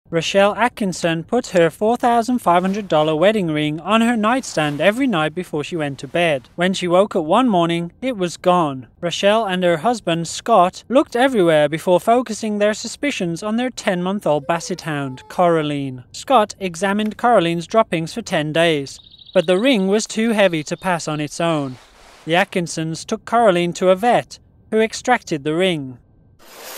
Rachelle Atkinson put her $4,500 wedding ring on her nightstand every night before she went to bed. When she woke up one morning, it was gone. Rachelle and her husband, Scott, looked everywhere before focusing their suspicions on their 10-month-old Basset hound, Coraline. Scott examined Coraline's droppings for 10 days, but the ring was too heavy to pass on its own. The Atkinsons took Coraline to a vet, who extracted the ring.